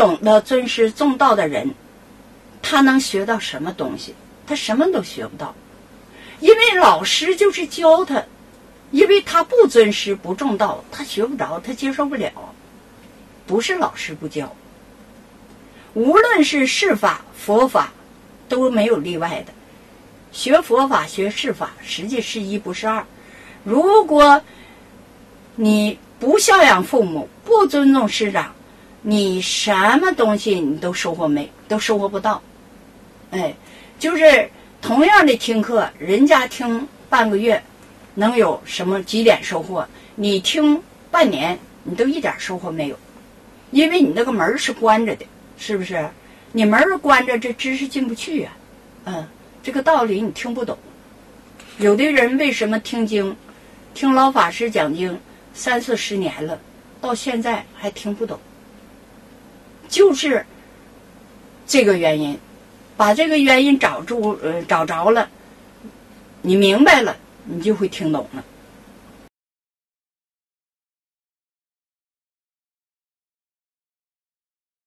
懂得尊师重道的人，他能学到什么东西？他什么都学不到，因为老师就是教他，因为他不尊师不重道，他学不着，他接受不了。不是老师不教，无论是世法佛法都没有例外的。学佛法学世法实际是一不是二。如果你不孝养父母，不尊重师长，你什么东西你都收获不到。就是同样的听课，人家听半个月能有什么几点收获，你听半年你都一点收获没有，因为你那个门是关着的，是不是？你门关着，这知识进不去呀。这个道理你听不懂。有的人为什么听经，听老法师讲经30-40年了，到现在还听不懂，就是这个原因。把这个原因找着了，你明白了，你就会听懂了。